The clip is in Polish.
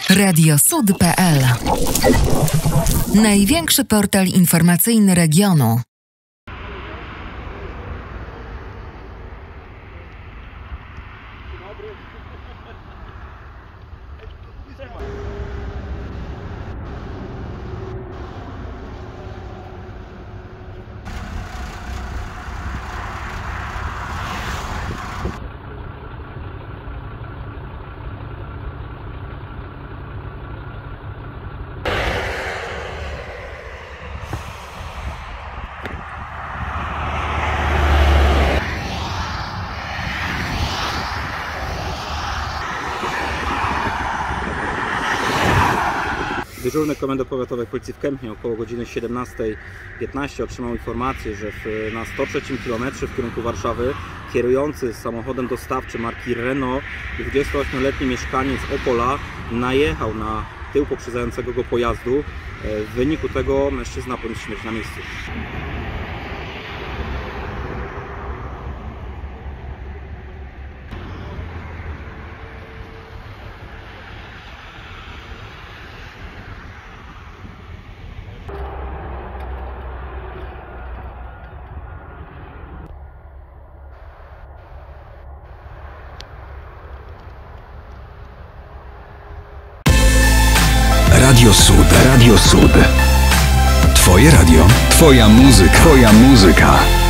Radiosud.pl. Największy portal informacyjny regionu. Dyżurny Komendy Powiatowej Policji w Kępnie około godziny 17:15 otrzymał informację, że na 103 km w kierunku Warszawy kierujący samochodem dostawczym marki Renault 28-letni mieszkaniec Opola najechał na tył poprzedzającego go pojazdu. W wyniku tego mężczyzna poniósł śmierć na miejscu. Radio Sud. Radio Sud. Twoje radio, twoja muzyka, twoja muzyka.